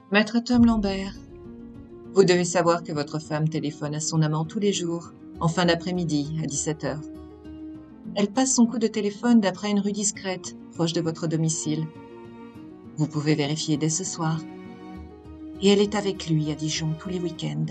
Maître Tom Lambert, vous devez savoir que votre femme téléphone à son amant tous les jours, en fin d'après-midi, à 17h. Elle passe son coup de téléphone d'après une rue discrète, proche de votre domicile. Vous pouvez vérifier dès ce soir. Et elle est avec lui à Dijon tous les week-ends.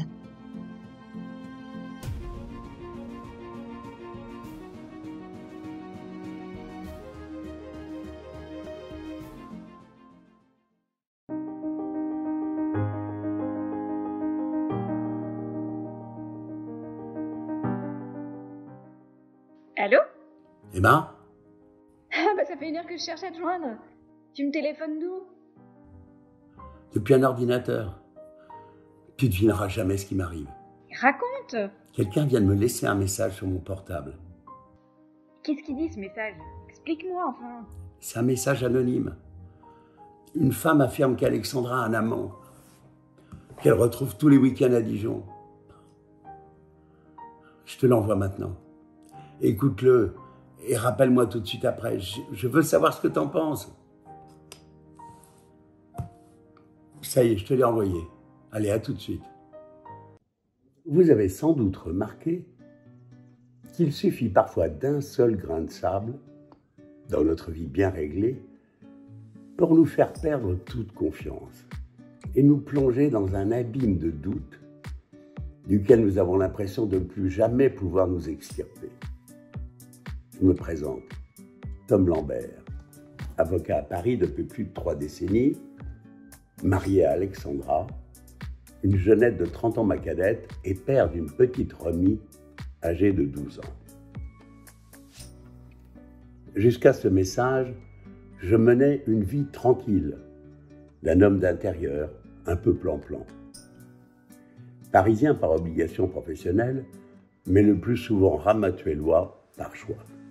Allô? Eh ben, Ah bah ça fait 1 heure que je cherche à te joindre. Tu me téléphones d'où? depuis un ordinateur, tu devineras jamais ce qui m'arrive. Raconte! Quelqu'un vient de me laisser un message sur mon portable. Qu'est-ce qu'il dit ce message? Explique-moi enfin. C'est un message anonyme. Une femme affirme qu'Alexandra a un amant, qu'elle retrouve tous les week-ends à Dijon. Je te l'envoie maintenant. Écoute-le et rappelle-moi tout de suite après. Je veux savoir ce que t'en penses. Ça y est, je te l'ai envoyé. Allez, à tout de suite. Vous avez sans doute remarqué qu'il suffit parfois d'un seul grain de sable, dans notre vie bien réglée, pour nous faire perdre toute confiance et nous plonger dans un abîme de doute duquel nous avons l'impression de ne plus jamais pouvoir nous extirper. Je me présente, Tom Lambert, avocat à Paris depuis plus de 3 décennies, marié à Alexandra, une jeunette de 30 ans ma cadette et père d'une petite Romy âgée de 12 ans. Jusqu'à ce message, je menais une vie tranquille, d'un homme d'intérieur, un peu plan-plan. Parisien par obligation professionnelle, mais le plus souvent ramatuellois par choix.